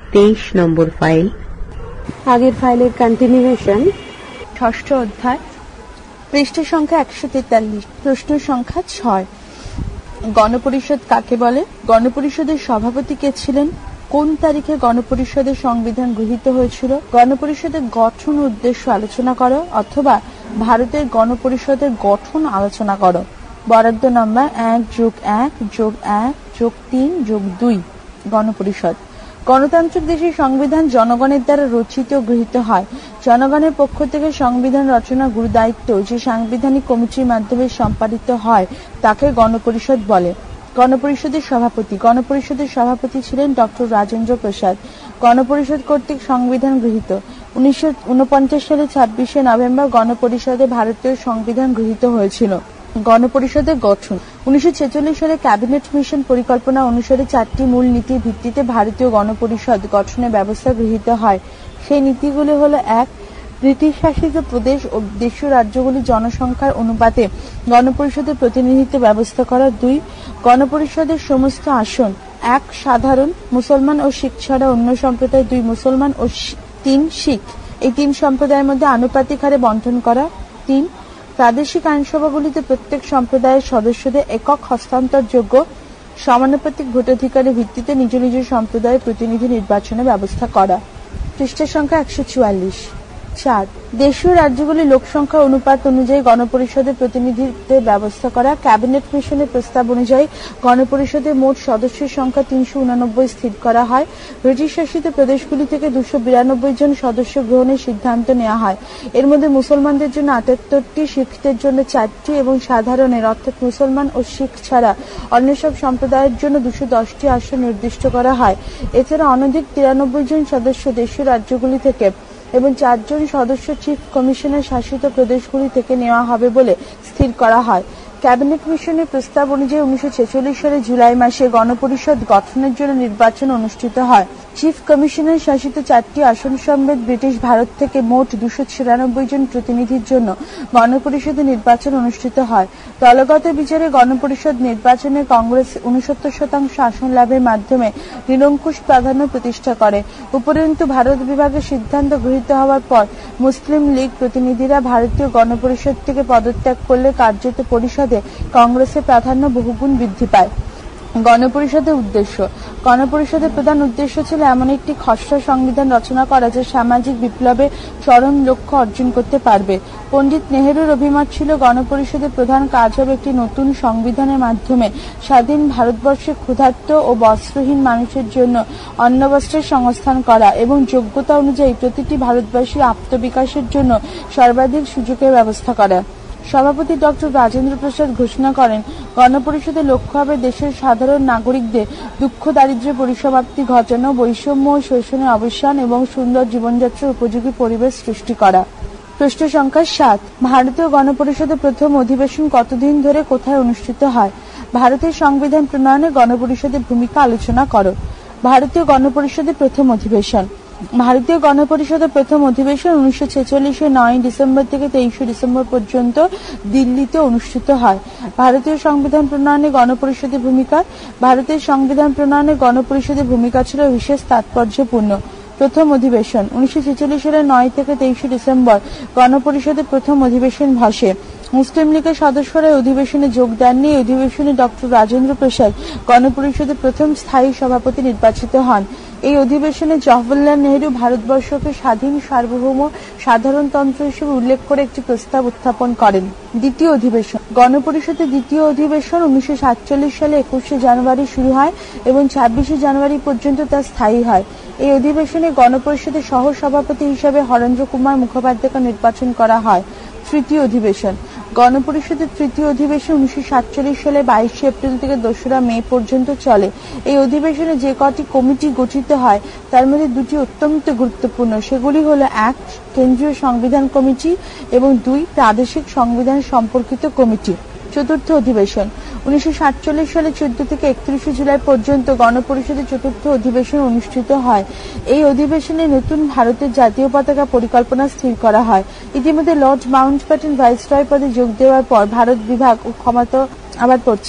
23 নম্বর file. আগের ফাইলের continuation. ষষ্ঠ অধ্যায়, পৃষ্ঠ সংখ্যা 143, প্রশ্ন সংখ্যা 6। গণপরিষদ কাকে বলে? গণপরিষদের সভাপতি কে ছিলেন? কোন তারিখে গণপরিষদের সংবিধান গৃহীত হয়েছিল? গণপরিষদের গঠন ও উদ্দেশ্য আলোচনা করো, অথবা ভারতের গণপরিষদের গঠন আলোচনা করো। বরাদ্দ নম্বর 1+1+1+3+2। গণপরিষদ। গণতান্ত্রিক দেশের সংবিধান জনগণের দ্বারা রচিত ও গৃহীত হয়। জনগণের পক্ষ থেকে সংবিধান রচনা গুরু দায়িত্ব যে সাংবিধানিক কমিটির মাধ্যমে সম্পাদিত হয় তাকে গণপরিষদ বলে। গণপরিষদের সভাপতি। গণপরিষদের সভাপতি ছিলেন ডক্টর রাজেন্দ্র প্রসাদ। গণপরিষদ কর্তৃক সংবিধান গৃহীত। 1949 সালে 26শে নভেম্বর গণপরিষদে ভারতীয় সংবিধান গৃহীত হয়েছিল। গণপরিষদের গঠন। 1946 সালে ক্যাবিনেট মিশন পরিকল্পনা অনুসারে 4টি মূল নীতির ভিত্তিতে ভারতীয় গণপরিষদ গঠনের ব্যবস্থা গৃহীত হয়। সেই নীতিগুলি হল: 1. ব্রিটিশ শাসিত প্রদেশ ও দেশীয় রাজ্যগুলির জনসংখ্যার অনুপাতে গণপরিষদের প্রতিনিধিত্ব ব্যবস্থা করা। 2. গণপরিষদের সমস্ত আসন 1. সাধারণ মুসলমান ও শিখ ছাড়া অন্য সম্প্রদায়, 2. মুসলমান ও 3 শিখ, এই 3 সম্প্রদায়ের মধ্যে আনুপাতিক হারে বন্টন করা। 3. প্রাদেশিক আইনসভাগুলিতে প্রত্যেক সম্প্রদায়ের সদস্যদের একক হস্তান্তরযোগ্য সমানুপাতিক ভোটাধিকারের ভিত্তিতে নিজ নিজ সম্প্রদায়ের প্রতিনিধি নির্বাচনের ব্যবস্থা করা। পৃষ্ঠা সংখ্যা 144। 4. দেশীয় রাজ্যগুলির লোক সংখ্যা অনুপাত অনুযায়ী গণপরিষদের প্রতিনিধিত্বের ব্যবস্থা করা। ক্যাবিনেট মিশনের প্রস্তাব অনুযায়ী গণপরিষদের মোট সদস্যের সংখ্যা 389 স্থির করা হয়। ব্রিটিশ শাসিত প্রদেশগুলি থেকে 292 জন সদস্য গ্রহণের সিদ্ধান্ত নেওয়া হয়। এর মধ্যে মুসলমানদের জন্য 78টি, শিখদের জন্য 4টি এবং সাধারণের অর্থাৎ মুসলমান ও শিখ ছাড়া অন্য সব সম্প্রদায়ের জন্য 210টি আসন নির্দিষ্ট করা হয়। এছাড়া অনধিক 93 জন সদস্য দেশীয় রাজ্যগুলি থেকে এবং 4 জন সদস্য চিফ কমিশনের শাসিত প্রদেশগুলি থেকে নেওয়া হবে বলে স্থির করা হয়। ক্যাবিনেট মিশনের প্রস্তাব অনুযায়ী 1946 সালের জুলাই মাসে গণপরিষদ গঠনের জন্য নির্বাচন অনুষ্ঠিত হয়। চিফ কমিশনের শাসিত 4টি আসন সমেত ব্রিটিশ ভারত থেকে মোট 296 জন প্রতিনিধির জন্য গণপরিষদের নির্বাচন অনুষ্ঠিত হয়। দলগত বিচারে গণপরিষদ নির্বাচনে কংগ্রেস 69% আসন লাভের মাধ্যমে নিরঙ্কুশ প্রাধান্য প্রতিষ্ঠা করে। উপরন্তু ভারত বিভাগের সিদ্ধান্ত গৃহীত হওয়ার পর মুসলিম লীগ প্রতিনিধিরা ভারতীয় গণপরিষদ থেকে পদত্যাগ করলে কার্যত পরিষদে কংগ্রেসের প্রাধান্য বহুগুণ বৃদ্ধি পায়। গণপরিষদের উদ্দেশ্য। গণপরিষদের প্রধান উদ্দেশ্য ছিল এমন একটি খসড়া সংবিধান রচনা করা যা সামাজিক বিপ্লবে চরম লক্ষ্য অর্জন করতে পারবে। পণ্ডিত নেহেরুর অভিমত ছিল গণপরিষদের প্রধান কাজ হবে একটি নতুন সংবিধানের মাধ্যমে স্বাধীন ভারতবর্ষে ক্ষুধার্ত ও বস্ত্রহীন মানুষের জন্য অন্নবস্ত্রের সংস্থান করা এবং যোগ্যতা অনুযায়ী প্রতিটি ভারতবাসীর আত্মবিকাশের জন্য সর্বাধিক সুযোগের ব্যবস্থা করা। সভাপতি ডক্টর রাজেন্দ্র প্রসাদ ঘোষণা করেন, গণপরিষদের লক্ষ্য হবে দেশের সাধারণ নাগরিকদের দুঃখ দারিদ্র্যের পরিসমাপ্তি ঘটানো, বৈষম্য ও শোষণের অবসান এবং সুন্দর জীবনযাত্রার উপযোগী পরিবেশ সৃষ্টি করা। প্রশ্ন সংখ্যা 7। ভারতীয় গণপরিষদের প্রথম অধিবেশন কতদিন ধরে কোথায় অনুষ্ঠিত হয়? ভারতের সংবিধান প্রণয়নে গণপরিষদের ভূমিকা আলোচনা করো। ভারতীয় গণপরিষদের প্রথম অধিবেশন। ভারতীয় গণপরিষদের প্রথম অধিবেশন 1946-এর 9 ডিসেম্বর থেকে 23 ডিসেম্বর পর্যন্ত দিল্লিতে অনুষ্ঠিত হয়। ভারতীয় সংবিধান প্রণয়নে গণপরিষদের ভূমিকা। ভারতের সংবিধান প্রণয়নে গণপরিষদের ভূমিকা ছিল বিশেষ তাৎপর্যপূর্ণ। প্রথম অধিবেশন 1946 সালের 9 থেকে 23 ডিসেম্বর গণপরিষদের প্রথম অধিবেশন বসে। মুসলিম লীগের সদস্যরা অধিবেশনে যোগ দেননি। এই অধিবেশনে ডক্টর রাজেন্দ্র প্রসাদ গণপরিষদের প্রথম স্থায়ী সভাপতি নির্বাচিত হন। এই অধিবেশনে জওহরলাল নেহেরু ভারতবর্ষকে স্বাধীন সার্বভৌম সাধারণতন্ত্র হিসেবে উল্লেখ করে একটি প্রস্তাব উত্থাপন করেন। দ্বিতীয় অধিবেশন। গণপরিষদের দ্বিতীয় অধিবেশন 1947 সালে 21শে জানুয়ারি শুরু হয় এবং 26শে জানুয়ারি পর্যন্ত তা স্থায়ী হয়। এই অধিবেশনে গণপরিষদের সহ সভাপতি হিসেবে হরেন্দ্র কুমার মুখোপাধ্যায়কে নির্বাচন করা হয়। তৃতীয় অধিবেশন। গণপরিষদের তৃতীয় অধিবেশন 1947 সালে 22শে এপ্রিল থেকে 2রা মে পর্যন্ত চলে। এই অধিবেশনে যে কটি কমিটি গঠিত হয় তার মধ্যে 2টি অত্যন্ত গুরুত্বপূর্ণ। সেগুলি হলো 1. কেন্দ্রীয় সংবিধান কমিটি এবং 2. প্রাদেশিক সংবিধান সম্পর্কিত কমিটি। চতুর্থ অধিবেশন। 1947 সালে 14 থেকে 31 জুলাই পর্যন্ত গণপরিষদের চতুর্থ অধিবেশন অনুষ্ঠিত হয়। এই অধিবেশনে নতুন ভারতের জাতীয় পতাকা পরিকল্পনা স্থির করা হয়। ইতিমধ্যে লর্ড মাউন্টব্যাটেন ভাইসরয় পদে যোগ দেওয়ার পর ভারত বিভাগ ও ক্ষমতা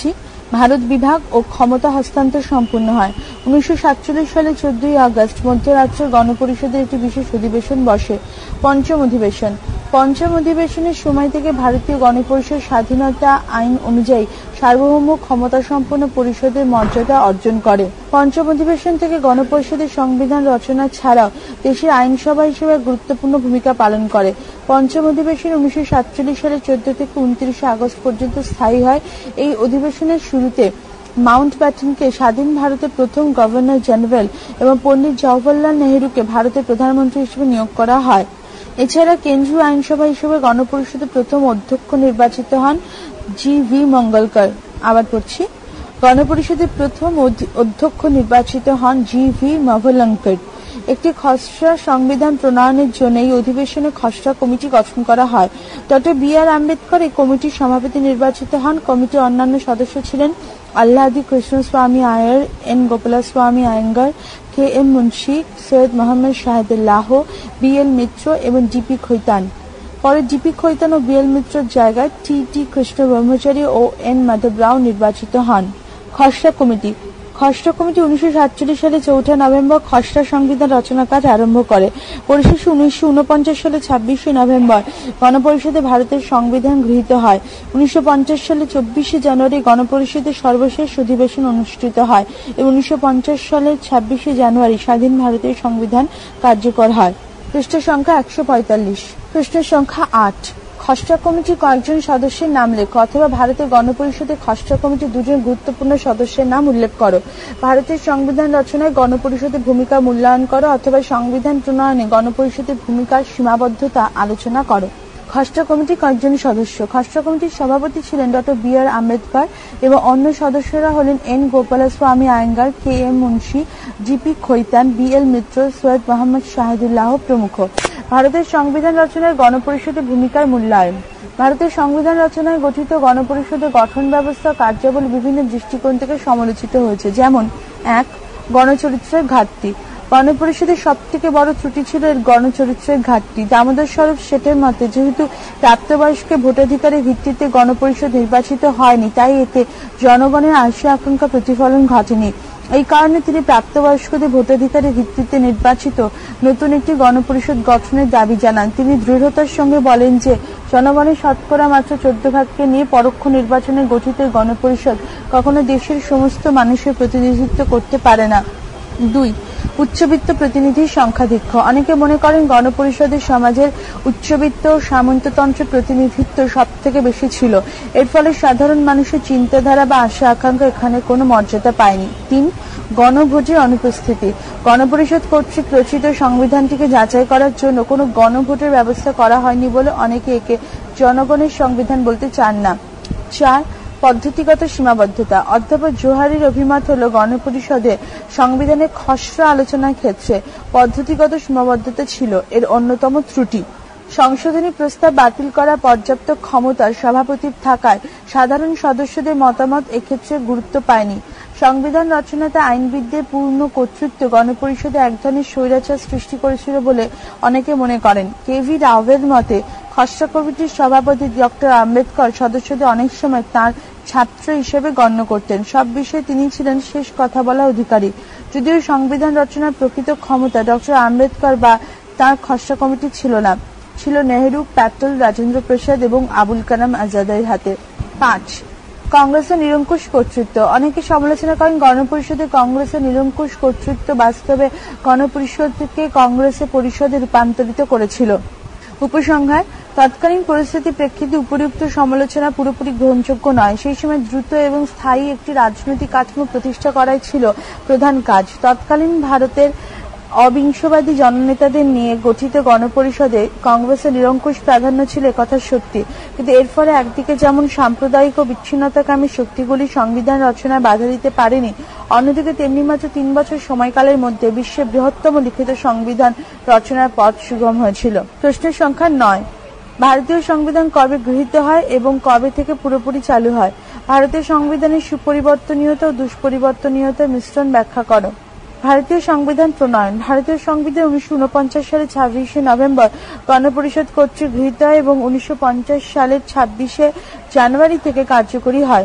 ভারত বিভাগ ও ক্ষমতা হস্তান্তর সম্পূর্ণ হয়। 1947 সালে 14 আগস্ট মধ্যরাজ্যের গণপরিষদের একটি বিশেষ অধিবেশন বসে। পঞ্চম অধিবেশন। পঞ্চম অধিবেশনের সময় থেকে ভারতীয় গণপরিষদ স্বাধীনতা আইন অনুযায়ী সার্বভৌম ক্ষমতা সম্পন্ন পরিষদের মর্যাদা অর্জন করে। পঞ্চম অধিবেশন থেকে গণপরিষদের সংবিধান রচনা ছাড়াও দেশের আইনসভা হিসেবে গুরুত্বপূর্ণ ভূমিকা পালন করে। পঞ্চম অধিবেশন 1947 সালের 14 থেকে 29 আগস্ট পর্যন্ত স্থায়ী হয়। এই অধিবেশনের শুরুতে মাউন্ট ব্যাটেনকে স্বাধীন ভারতের প্রথম গভর্নর জেনারেল এবং পণ্ডিত জওহরলাল নেহরুকে ভারতের প্রধানমন্ত্রী হিসেবে নিয়োগ করা হয়। এছাড়া কেন্দ্রীয় আইনসভা হিসেবে গণপরিষদের প্রথম অধ্যক্ষ নির্বাচিত হন জি.ভি. মঙ্গলকর। আবার পড়ছি, গণপরিষদের প্রথম অধ্যক্ষ নির্বাচিত হন জি.ভি. মঙ্গলকর। একটি খসড়া সংবিধান প্রণয়নের জন্য এই অধিবেশনে খসড়া কমিটি গঠন করা হয়। Doctor B.R.. আম্বেদকর এই কমিটির সভাপতি নির্বাচিত হন। কমিটির অন্যান্য সদস্য ছিলেন Alladi Krishnaswamy Ayyar, N Gopalaswamy Ayyangar, K M. Munshi, Syed Mohammad Saadullah, B L. Mitra এবং ডি.পি. খৈতান। পরে ডি.পি. খৈতান ও বি.এল. মিত্রর জায়গায় টি.টি. কৃষ্ণ ব্রহ্মচারী ও এন. মাধব রাও নির্বাচিত হন। খসড়া কমিটি। খসড়া কমিটি 1947 সালে 4 নভেম্বর খসড়া সংবিধান রচনা কাজ আরম্ভ করে। পরিশেষে 1949 সালে 26 নভেম্বর গণপরিষদে ভারতের সংবিধান গৃহীত হয়। 1950 সালে 24 জানুয়ারি গণপরিষদের সর্বশেষ অধিবেশন অনুষ্ঠিত হয় এবং 1950 সালের 26 জানুয়ারি স্বাধীন ভারতের সংবিধান কার্যকর হয়। পৃষ্ঠ সংখ্যা 145। প্রশ্ন সংখ্যা 8। খসড়া কমিটির কয়েকজন সদস্যের নাম লেখো অথবা ভারতের গণপরিষদের খসড়া কমিটির দুজন গুরুত্বপূর্ণ সদস্যের নাম উল্লেখ করো। ভারতের সংবিধান রচনায় গণপরিষদের ভূমিকা মূল্যায়ন করো অথবা সংবিধান প্রণয়নে গণপরিষদের ভূমিকার সীমাবদ্ধতা আলোচনা করো। খসড়া কমিটির কয়েকজন সদস্য। খসড়া কমিটির সভাপতি ছিলেন ডক্টর বি.আর. আম্বেদকর এবং অন্য সদস্যরা হলেন N. Gopalaswamy Ayyangar, K M. Munshi, G P. Khaitan, B L. Mitra, Syed Mohammad Saadullah প্রমুখ। ভারতের সংবিধান রচনায় গণপরিষদের ভূমিকার মূল্যায়ন। ভারতের সংবিধান রচনায় গঠিত গণপরিষদের গঠন ব্যবস্থা কার্যাবলী বিভিন্ন দৃষ্টিকোণ থেকে সমালোচিত হয়েছে। যেমন 1. গণচরিত্রের ঘাটতি। গণপরিষদের সবথেকে বড় ত্রুটি ছিল এর গণচরিত্রের ঘাটতি। দামোদর স্বরূপ শেঠের মতে যেহেতু প্রাপ্তবয়স্কের ভোটাধিকারের ভিত্তিতে গণপরিষদ নির্বাচিত হয়নি, তাই এতে জনগণের আশা আকাঙ্ক্ষা প্রতিফলন ঘটেনি। এই কারণে তিনি প্রাপ্তবয়স্কদের ভোটাধিকারের ভিত্তিতে নির্বাচিত নতুন একটি গণপরিষদ গঠনের দাবি জানান। তিনি দৃঢ়তার সঙ্গে বলেন যে জনগণের শতকরা মাত্র 14 ভাগকে নিয়ে পরোক্ষ নির্বাচনে গঠিত গণপরিষদ কখনো দেশের সমস্ত মানুষের প্রতিনিধিত্ব করতে পারে না। 2. উচ্চবিত্ত প্রতিনিধির সংখ্যাধিক্য। অনেকে মনে করেন গণপরিষদের সমাজের উচ্চবিত্ত ও সামন্ততন্ত্রের প্রতিনিধিত্ব সব থেকে বেশি ছিল। এর ফলে সাধারণ মানুষের চিন্তাধারা বা আশা আকাঙ্ক্ষা এখানে কোনো মর্যাদা পায়নি। 3. গণভোটের অনুপস্থিতি। গণপরিষদ কর্তৃক রচিত সংবিধানটিকে যাচাই করার জন্য কোনো গণভোটের ব্যবস্থা করা হয়নি বলে অনেকে একে জনগণের সংবিধান বলতে চান না। 4. পদ্ধতিগত সীমাবদ্ধতা। অধ্যাপক জোহারির অভিমত হল গণপরিষদে সংবিধানের খসড়া আলোচনার ক্ষেত্রে পদ্ধতিগত সীমাবদ্ধতা ছিল এর অন্যতম ত্রুটি। সংশোধনী প্রস্তাব বাতিল করা পর্যাপ্ত ক্ষমতা সভাপতির থাকায় সাধারণ সদস্যদের মতামত এক্ষেত্রে গুরুত্ব পায়নি। সংবিধান রচনাতে আইনবিদদের পূর্ণ কর্তৃত্ব গণপরিষদে এক ধরনের স্বৈরাচার সৃষ্টি করেছিল বলে অনেকে মনে করেন। কে.ভি. রাওয়ের মতে খসড়া কমিটির সভাপতি ডক্টর আম্বেদকর সদস্যদের অনেক সময় তাঁর ছাত্র হিসেবে গণ্য করতেন। সব বিষয়ে তিনি ছিলেন শেষ কথা বলার অধিকারী। যদিও সংবিধান রচনার প্রকৃত ক্ষমতা ডক্টর আম্বেদকর বা তাঁর খসড়া কমিটি ছিল না, ছিল নেহেরু, প্যাটেল, রাজেন্দ্র প্রসাদ এবং আবুল কালাম আজাদের হাতে। 5. কংগ্রেসের নিরঙ্কুশ কর্তৃত্ব। অনেকে সমালোচনা করেন গণপরিষদের কংগ্রেসের নিরঙ্কুশ কর্তৃত্ব বাস্তবে গণপরিষদকে কংগ্রেসের পরিষদে রূপান্তরিত করেছিল। উপসংহার: তৎকালীন পরিস্থিতির প্রেক্ষিতে উপরিউক্ত সমালোচনা পুরোপুরি গ্রহণযোগ্য নয়। সেই সময় দ্রুত এবং স্থায়ী একটি রাজনৈতিক কাঠামো প্রতিষ্ঠা করাই ছিল প্রধান কাজ। তৎকালীন ভারতের অবিংশবাদী জননেতাদের নিয়ে গঠিত গণপরিষদে কংগ্রেসের নিরঙ্কুশ প্রাধান্য ছিল একথা সত্যি, কিন্তু এর ফলে একদিকে যেমন সাম্প্রদায়িক ও বিচ্ছিন্নতাকামী শক্তিগুলি সংবিধান রচনায় বাধা দিতে পারেনি, অন্যদিকে তেমনি মাত্র 3 বছর সময়কালের মধ্যে বিশ্বের বৃহত্তম লিখিত সংবিধান রচনার পথ সুগম হয়েছিল। প্রশ্ন সংখ্যা 9। ভারতীয় সংবিধান কবে গৃহীত হয় এবং কবে থেকে পুরোপুরি চালু হয়? ভারতীয় সংবিধানের সুপরিবর্তনীয়তা ও দুষ্পরিবর্তনীয়তার মিশ্রণ ব্যাখ্যা করো। ভারতীয় সংবিধান প্রণয়ন। ভারতীয় সংবিধান 1949 সালের 26 নভেম্বর গণপরিষদ কর্তৃক গৃহীত হয় এবং 1950 সালের 26 জানুয়ারি থেকে কার্যকরী হয়।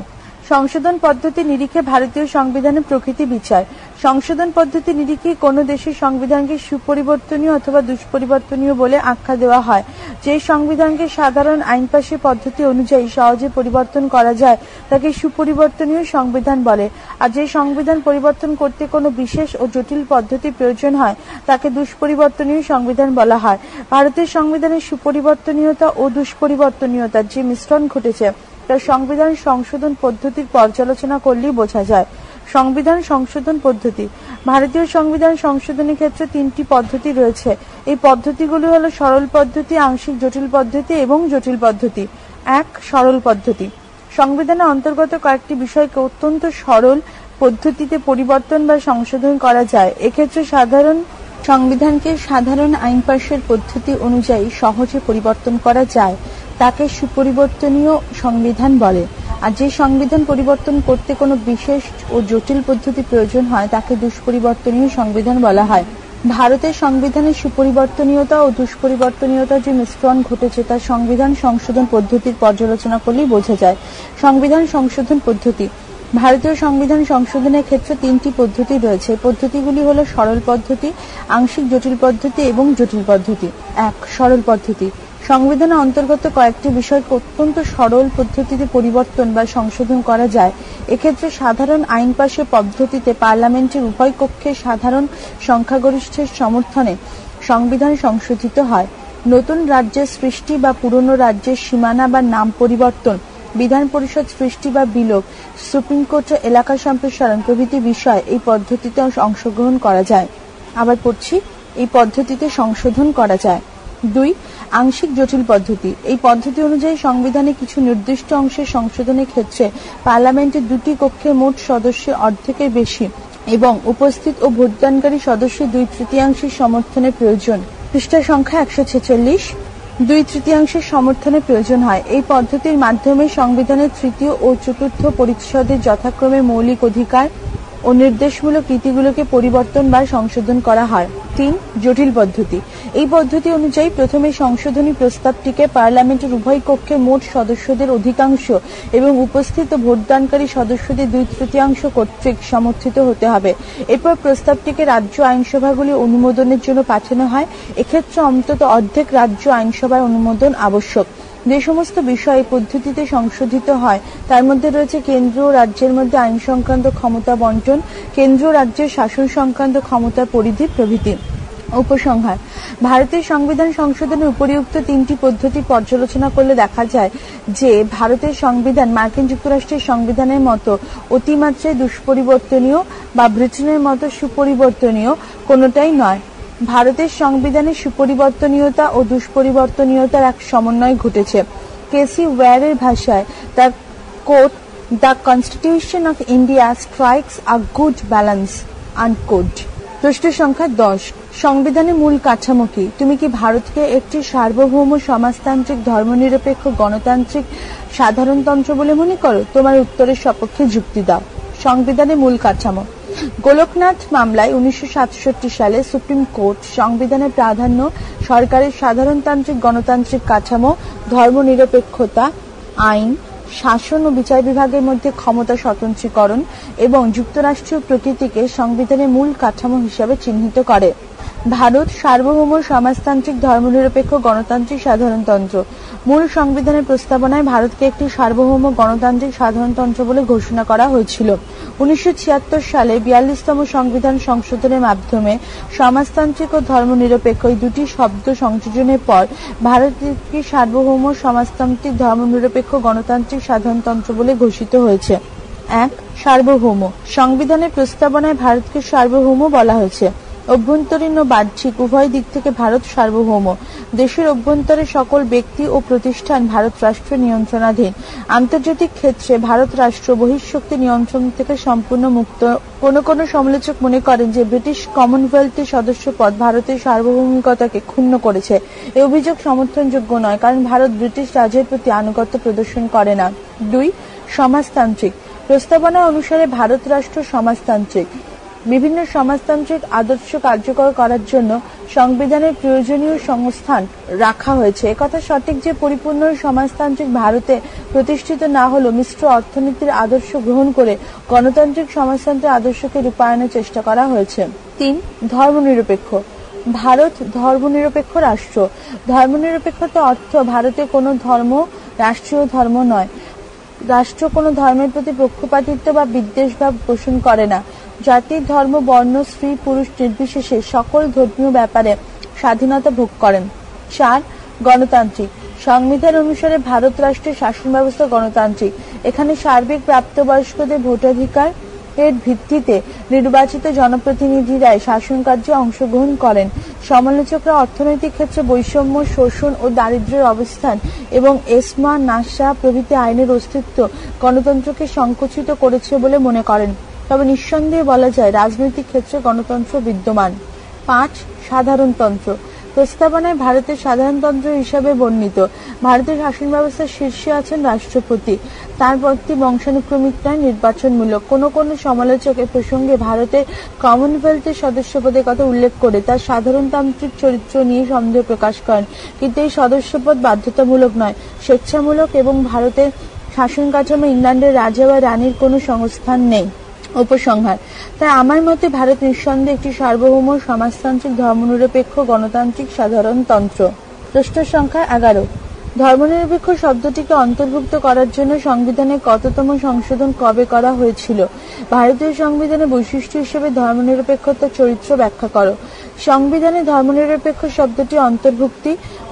সংশোধন পদ্ধতি নিরিখে ভারতীয় সংবিধানের প্রকৃতি বিচার। সংশোধন পদ্ধতি নিরিখে কোনো দেশের সংবিধানকে সুপরিবর্তনীয় অথবা দুষ্পরিবর্তনীয় বলে আখ্যা দেওয়া হয়। যে সংবিধানকে সাধারণ আইন পাশের পদ্ধতি অনুযায়ী সহজে পরিবর্তন করা যায় তাকে সুপরিবর্তনীয় সংবিধান বলে, আর যে সংবিধান পরিবর্তন করতে কোনো বিশেষ ও জটিল পদ্ধতি প্রয়োজন হয় তাকে দুষ্পরিবর্তনীয় সংবিধান বলা হয়। ভারতের সংবিধানের সুপরিবর্তনীয়তা ও দুষ্পরিবর্তনীয়তার যে মিশ্রণ ঘটেছে তার সংবিধান সংশোধন পদ্ধতির পর্যালোচনা করলেই বোঝা যায়। সংবিধান সংশোধন পদ্ধতি। ভারতীয় সংবিধান সংশোধনের ক্ষেত্রে 3টি পদ্ধতি রয়েছে। এই পদ্ধতিগুলি হলো সরল পদ্ধতি, আংশিক জটিল পদ্ধতি এবং জটিল পদ্ধতি। 1. সরল পদ্ধতি। সংবিধানের অন্তর্গত কয়েকটি বিষয়কে অত্যন্ত সরল পদ্ধতিতে পরিবর্তন বা সংশোধন করা যায়। এক্ষেত্রে সংবিধানকে সাধারণ আইন পাশের পদ্ধতি অনুযায়ী সহজে পরিবর্তন করা যায় তাকে সুপরিবর্তনীয় সংবিধান বলে, আর যে সংবিধান পরিবর্তন করতে কোনো বিশেষ ও জটিল পদ্ধতি প্রয়োজন হয় তাকে দুষ্পরিবর্তনীয় সংবিধান বলা হয়। ভারতের সংবিধানের সুপরিবর্তনীয়তা ও দুষ্পরিবর্তনীয়তার যে মিশ্রণ ঘটেছে তার সংবিধান সংশোধন পদ্ধতির পর্যালোচনা করলেই বোঝা যায়। সংবিধান সংশোধন পদ্ধতি। ভারতীয় সংবিধান সংশোধনের ক্ষেত্রে 3টি পদ্ধতি রয়েছে। পদ্ধতিগুলি হলো সরল পদ্ধতি, আংশিক জটিল পদ্ধতি এবং জটিল পদ্ধতি। 1. সরল পদ্ধতি। সংবিধানের অন্তর্গত কয়েকটি বিষয়কে অত্যন্ত সরল পদ্ধতিতে পরিবর্তন বা সংশোধন করা যায়। এক্ষেত্রে সাধারণ আইন পাশের পদ্ধতিতে পার্লামেন্টের উভয় কক্ষের সাধারণ সংখ্যাগরিষ্ঠের সমর্থনে সংবিধান সংশোধিত হয়। নতুন রাজ্যের সৃষ্টি বা পুরনো রাজ্যের সীমানা বা নাম পরিবর্তন, বিধান পরিষদ সৃষ্টি বা বিলোপ, সুপ্রিম কোর্টের এলাকা সম্প্রসারণ প্রভৃতি বিষয় এই পদ্ধতিতে অংশগ্রহণ করা যায়। আবার পড়ছি, এই পদ্ধতিতে সংশোধন করা যায়। 2. আংশিক জটিল পদ্ধতি। এই পদ্ধতি অনুযায়ী সংবিধানে কিছু নির্দিষ্ট অংশের সংশোধনের ক্ষেত্রে পার্লামেন্টের 2টি কক্ষের মোট সদস্যের অর্ধেকের বেশি এবং উপস্থিত ও ভোটদানকারী সদস্যের 2/3 সমর্থনের প্রয়োজন। পৃষ্ঠা সংখ্যা 146। 2/3 সমর্থনের প্রয়োজন হয়। এই পদ্ধতির মাধ্যমে সংবিধানের 3য় ও 4র্থ পরিচ্ছেদের যথাক্রমে মৌলিক অধিকার ও নির্দেশমূলক নীতিগুলোকে পরিবর্তন বা সংশোধন করা হয়। 3. জটিল পদ্ধতি। এই পদ্ধতি অনুযায়ী প্রথমে সংশোধনী প্রস্তাবটিকে পার্লামেন্টের উভয় কক্ষে মোট সদস্যদের অধিকাংশ এবং উপস্থিত ভোটদানকারী সদস্যদের 2/3 কর্তৃক সমর্থিত হতে হবে। এরপর প্রস্তাবটিকে রাজ্য আইনসভাগুলি অনুমোদনের জন্য পাঠানো হয়। এক্ষেত্রে অন্তত অর্ধেক রাজ্য আইনসভার অনুমোদন আবশ্যক। যে সমস্ত বিষয় এই পদ্ধতিতে সংশোধিত হয় তার মধ্যে রয়েছে কেন্দ্র ও রাজ্যের মধ্যে আইন সংক্রান্ত ক্ষমতা বন্টন, কেন্দ্র রাজ্যের শাসন সংক্রান্ত ক্ষমতার পরিধি প্রভৃতি। উপসংহার। ভারতের সংবিধান সংশোধনের উপরিউক্ত 3টি পদ্ধতি পর্যালোচনা করলে দেখা যায় যে ভারতের সংবিধান মার্কিন যুক্তরাষ্ট্রের সংবিধানের মতো অতিমাত্রায় দুষ্পরিবর্তনীয় বা ব্রিটেনের মতো সুপরিবর্তনীয় কোনোটাই নয়। ভারতের সংবিধানের সুপরিবর্তনীয়তা ও দুষ্পরিবর্তনীয়তার এক সমন্বয় ঘটেছে। কেসি ওয়ারের ভাষায় the quote the constitution of India strikes a good balance unquote. প্রশ্ন সংখ্যা 10। সংবিধানের মূল কাঠামো কি? তুমি কি ভারতকে একটি সার্বভৌম সমাজতান্ত্রিক ধর্মনিরপেক্ষ গণতান্ত্রিক সাধারণতন্ত্র বলে মনে করো? তোমার উত্তরের সপক্ষে যুক্তি দাও। সংবিধানের মূল কাঠামো। গোলকনাথ মামলায় 1967 সালে সুপ্রিম কোর্ট সংবিধানের প্রাধান্য, সরকারের সাধারণতান্ত্রিক গণতান্ত্রিক কাঠামো, ধর্মনিরপেক্ষতা, আইন, শাসন ও বিচার বিভাগের মধ্যে ক্ষমতা স্বতন্ত্রীকরণ এবং যুক্তরাষ্ট্রীয় প্রকৃতিকে সংবিধানের মূল কাঠামো হিসাবে চিহ্নিত করে। ভারত সার্বভৌম সমাজতান্ত্রিক ধর্মনিরপেক্ষ গণতান্ত্রিক সাধারণতন্ত্র। মূল সংবিধানের প্রস্তাবনায় ভারতকে একটি সার্বভৌম গণতান্ত্রিক সাধারণতন্ত্র বলে ঘোষণা করা হয়েছিল। 1976 সালে 42তম সংবিধান সংশোধনের মাধ্যমে সমাজতান্ত্রিক ও ধর্মনিরপেক্ষ এই দুটি শব্দ সংযোজনের পর ভারত একটি সার্বভৌম সমাজতান্ত্রিক ধর্মনিরপেক্ষ গণতান্ত্রিক সাধারণতন্ত্র বলে ঘোষিত হয়েছে। 1. সার্বভৌম। সংবিধানের প্রস্তাবনায় ভারতকে সার্বভৌম বলা হয়েছে। অভ্যন্তরীণ ও বাহ্যিক উভয় দিক থেকে ভারত সার্বভৌম। দেশের অভ্যন্তরে সকল ব্যক্তি ও প্রতিষ্ঠান ভারত রাষ্ট্রের নিয়ন্ত্রণাধীন। আন্তর্জাতিক ক্ষেত্রে ভারত রাষ্ট্র বহিঃশক্তি নিয়ন্ত্রণ থেকে সম্পূর্ণ মুক্ত। কোন সমালোচক মনে করেন যে ব্রিটিশ কমনওয়েলথের সদস্যপদ ভারতের সার্বভৌমিকতাকে ক্ষুণ্ণ করেছে। এই অভিযোগ সমর্থনযোগ্য নয়, কারণ ভারত ব্রিটিশ রাজের প্রতি আনুগত্য প্রদর্শন করে না। 2. সমাজতান্ত্রিক। প্রস্তাবনা অনুসারে ভারত রাষ্ট্র সমাজতান্ত্রিক। বিভিন্ন সমাজতান্ত্রিক আদর্শ কার্যকর করার জন্য সংবিধানের প্রয়োজনীয় সংস্থান রাখা হয়েছে। একথা সঠিক যে পরিপূর্ণ সমাজতান্ত্রিক ভারতে প্রতিষ্ঠিত না হলেও মিশ্র অর্থনীতির আদর্শ গ্রহণ করে গণতান্ত্রিক সমাজতন্ত্রের আদর্শকে রূপায়ণের চেষ্টা করা হয়েছে। 3. ধর্মনিরপেক্ষ। ভারত ধর্মনিরপেক্ষ রাষ্ট্র। ধর্মনিরপেক্ষতা অর্থ ভারতে কোনো ধর্ম রাষ্ট্রীয় ধর্ম নয়। রাষ্ট্র কোনো ধর্মের প্রতি পক্ষপাতিত্ব বা বিদ্বেষভাব পোষণ করে না। জাতি, ধর্ম, বর্ণ, স্ত্রী, পুরুষ নির্বিশেষে সকল ধর্মীয় ব্যাপারে স্বাধীনতা ভোগ করেন। 4. গণতান্ত্রিক। সংবিধান অনুসারে ভারত রাষ্ট্রের শাসন ব্যবস্থা গণতান্ত্রিক। এখানে সার্বিক প্রাপ্তবয়স্কদের ভোটাধিকার এর ভিত্তিতে নির্বাচিত জনপ্রতিনিধিরাই শাসন কার্যে অংশগ্রহণ করেন। সমালোচকরা অর্থনৈতিক ক্ষেত্রে বৈষম্য, শোষণ ও দারিদ্র্যের অবস্থান এবং এসমা, নাশা প্রভৃতি আইনের অস্তিত্ব গণতন্ত্রকে সংকুচিত করেছে বলে মনে করেন। তবে নিঃসন্দেহে বলা যায় রাজনৈতিক ক্ষেত্রে গণতন্ত্র বিদ্যমান। 5. সাধারণতন্ত্র। প্রস্তাবনায় ভারতের সাধারণতন্ত্র হিসাবে বর্ণিত। ভারতের শাসন ব্যবস্থার শীর্ষে আছেন রাষ্ট্রপতি, তার পদটি বংশানুক্রমিক নয়, নির্বাচনমূলক। কোনো কোনো সমালোচক এ প্রসঙ্গে ভারতের কমনওয়েলথের সদস্যপদের কথা উল্লেখ করে তার সাধারণতান্ত্রিক চরিত্র নিয়ে সন্দেহ প্রকাশ করেন, কিন্তু এই সদস্যপদ বাধ্যতামূলক নয়, স্বেচ্ছামূলক এবং ভারতের শাসন কাঠামো ইংল্যান্ডের রাজা বা রানীর কোনো সংস্থান নেই। উপসংহার: তাই আমার মতে ভারত নিঃসন্দেহে একটি সার্বভৌম সমাজতান্ত্রিক ধর্মনিরপেক্ষ গণতান্ত্রিক সাধারণতন্ত্র। প্রশ্ন সংখ্যা 11। ধর্মনিরপেক্ষ শব্দটিকে অন্তর্ভুক্ত করার জন্য সংবিধানের কততম সংশোধন কবে করা হয়েছিল? ভারতীয় সংবিধানের বৈশিষ্ট্য হিসেবে ধর্মনিরপেক্ষতার চরিত্র ব্যাখ্যা করো। সংবিধানে ধর্মনিরপেক্ষ শব্দটি অন্তর্ভুক্তি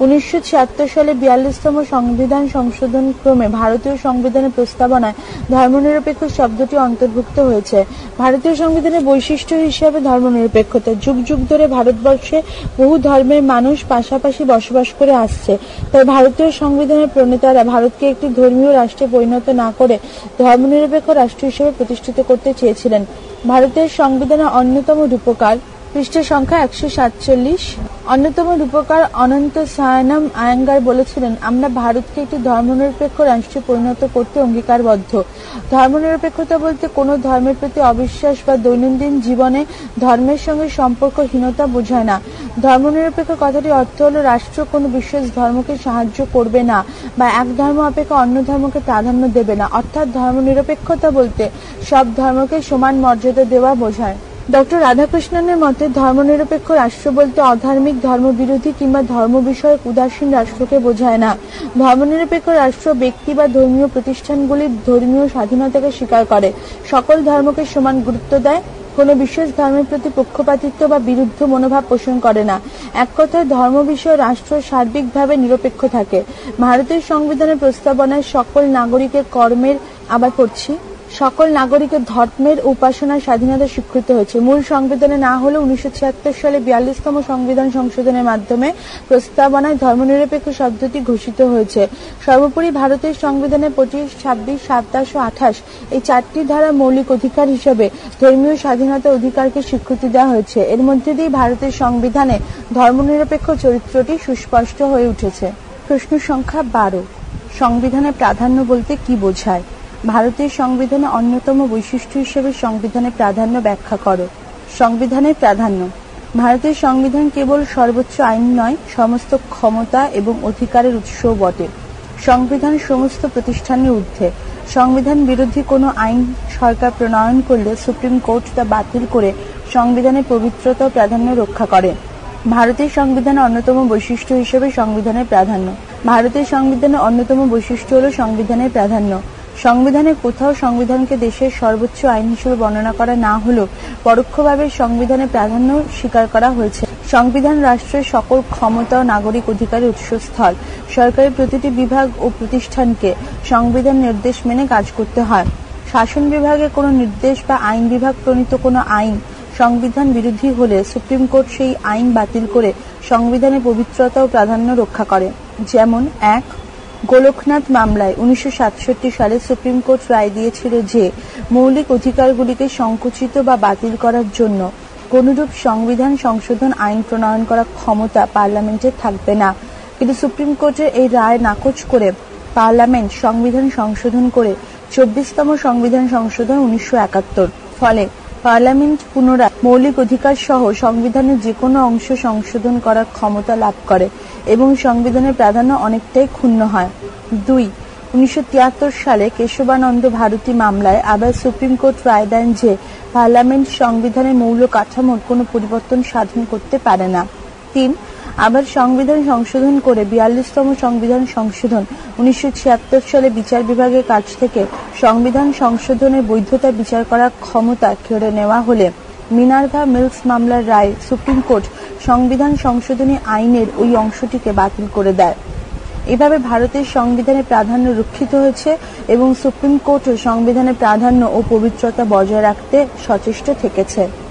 1976 সালে 42তম সংবিধান সংশোধন ক্রমে ভারতীয় সংবিধানের প্রস্তাবনায় ধর্মনিরপেক্ষ শব্দটি অন্তর্ভুক্ত হয়েছে। ভারতীয় সংবিধানের বৈশিষ্ট্য হিসেবে ধর্মনিরপেক্ষতা। যুগ যুগ ধরে ভারতবর্ষে বহু ধর্মের মানুষ পাশাপাশি বসবাস করে আসছে, তাই ভারতীয় সংবিধানের প্রণেতারা ভারতকে একটি ধর্মীয় রাষ্ট্রে পরিণত না করে ধর্মনিরপেক্ষ রাষ্ট্র হিসেবে প্রতিষ্ঠিত করতে চেয়েছিলেন। ভারতের সংবিধানের অন্যতম রূপকার, পৃষ্ঠা সংখ্যা 147, অন্যতম রূপকার অনন্ত সায়নম আয়াঙ্গার বলেছিলেন, আমরা ভারতকে একটি ধর্মনিরপেক্ষ রাষ্ট্রে পরিণত করতে অঙ্গীকারবদ্ধ। ধর্মনিরপেক্ষতা বলতে কোনো ধর্মের প্রতি অবিশ্বাস বা দৈনন্দিন জীবনে ধর্মের সঙ্গে সম্পর্কহীনতা বোঝায় না। ধর্মনিরপেক্ষ কথাটির অর্থ হল রাষ্ট্র কোনো বিশেষ ধর্মকে সাহায্য করবে না বা এক ধর্ম অপেক্ষা অন্য ধর্মকে প্রাধান্য দেবে না। অর্থাৎ ধর্মনিরপেক্ষতা বলতে সব ধর্মকে সমান মর্যাদা দেওয়া বোঝায়। ডক্টর রাধাকৃষ্ণনের মতে ধর্মনিরপেক্ষ রাষ্ট্র বলতে অধার্মিক, ধর্মবিরোধী কিংবা ধর্ম বিষয়ক উদাসীন রাষ্ট্রকে বোঝায় না। ধর্মনিরপেক্ষ রাষ্ট্র ব্যক্তি বা ধর্মীয় প্রতিষ্ঠানগুলির ধর্মীয় স্বাধীনতাকে স্বীকার করে, সকল ধর্মকে সমান গুরুত্ব দেয়, কোনো বিশেষ ধর্মের প্রতি পক্ষপাতিত্ব বা বিরুদ্ধ মনোভাব পোষণ করে না। এক কথায় ধর্ম বিষয়ে রাষ্ট্র সার্বিকভাবে নিরপেক্ষ থাকে। ভারতের সংবিধানের প্রস্তাবনায় সকল নাগরিকের কর্মের, আবার পড়ছি, সকল নাগরিকের ধর্মের উপাসনার স্বাধীনতা স্বীকৃত হয়েছে। মূল সংবিধানে না হলেও 1976 সালে 42তম সংবিধান সংশোধনের মাধ্যমে প্রস্তাবনায় ধর্মনিরপেক্ষ শব্দটি ঘোষিত হয়েছে। সর্বোপরি ভারতের সংবিধানে 25, 26, 27 ও 28 এই 4টি ধারা মৌলিক অধিকার হিসেবে ধর্মীয় স্বাধীনতার অধিকারকে স্বীকৃতি দেওয়া হয়েছে। এর মধ্যে দিয়ে ভারতের সংবিধানে ধর্মনিরপেক্ষ চরিত্রটি সুস্পষ্ট হয়ে উঠেছে। প্রশ্ন সংখ্যা 12। সংবিধানের প্রাধান্য বলতে কি বোঝায়? ভারতের সংবিধানের অন্যতম বৈশিষ্ট্য হিসেবে সংবিধানের প্রাধান্য ব্যাখ্যা করো। সংবিধানের প্রাধান্য: ভারতের সংবিধান কেবল সর্বোচ্চ আইন নয়, সমস্ত ক্ষমতা এবং অধিকারের উৎসও বটে। সংবিধান সমস্ত প্রতিষ্ঠানের ঊর্ধ্বে। সংবিধান বিরোধী কোনো আইন সরকার প্রণয়ন করলে সুপ্রিম কোর্ট তা বাতিল করে সংবিধানের পবিত্রতা ও প্রাধান্য রক্ষা করে। ভারতের সংবিধানের অন্যতম বৈশিষ্ট্য হিসেবে সংবিধানের প্রাধান্য। ভারতের সংবিধানের অন্যতম বৈশিষ্ট্য হল সংবিধানের প্রাধান্য। সংবিধানে কোথাও সংবিধানকে দেশের সর্বোচ্চ আইন হিসেবে বর্ণনা করা না হলেও পরোক্ষভাবে সংবিধানের প্রাধান্য স্বীকার করা হয়েছে। সংবিধান রাষ্ট্রের সকল ক্ষমতা ও নাগরিক অধিকারের উৎসস্থল। সরকারের প্রতিটি বিভাগ ও প্রতিষ্ঠানকে সংবিধান নির্দেশ মেনে কাজ করতে হয়। শাসন বিভাগে কোনো নির্দেশ বা আইন বিভাগ প্রণীত কোনো আইন সংবিধান বিরোধী হলে সুপ্রিম কোর্ট সেই আইন বাতিল করে সংবিধানের পবিত্রতা ও প্রাধান্য রক্ষা করে। যেমন 1. গোলকনাথ মামলায় 1967 সালে সুপ্রিম কোর্ট রায় দিয়েছিল যে মৌলিক অধিকারগুলিকে সংকুচিত বা বাতিল করার জন্য কোনরূপ সংবিধান সংশোধন আইন প্রণয়ন করার ক্ষমতা পার্লামেন্টের থাকবে না। কিন্তু সুপ্রিম কোর্টের এই রায় নাকচ করে পার্লামেন্ট সংবিধান সংশোধন করে 24তম সংবিধান সংশোধন 1971। ফলে পার্লামেন্ট পুনরায় মৌলিক অধিকার সহ সংবিধানের যে কোনো অংশ সংশোধন করার ক্ষমতা লাভ করে এবং সংবিধানের প্রাধান্য অনেকটাই ক্ষুণ্ণ হয়। 2. 1973 সালে কেশবানন্দ ভারতী মামলায় আবার সুপ্রিম কোর্ট রায় দেন যে পার্লামেন্ট সংবিধানের মৌল কাঠামোর কোনো পরিবর্তন সাধন করতে পারে না। 3. আবার সংবিধান সংশোধন করে 42তম সংবিধান সংশোধন 1976 সালে বিচার বিভাগের কাছ থেকে সংবিধান সংশোধনের বৈধতা বিচার করার ক্ষমতা কেড়ে নেওয়া হলে মিনার্ভা মিলস মামলার রায় সুপ্রিম কোর্ট সংবিধান সংশোধনী আইনের ওই অংশটিকে বাতিল করে দেয়। এভাবে ভারতের সংবিধানের প্রাধান্য রক্ষিত হয়েছে এবং সুপ্রিম কোর্টও সংবিধানের প্রাধান্য ও পবিত্রতা বজায় রাখতে সচেষ্ট থেকেছে।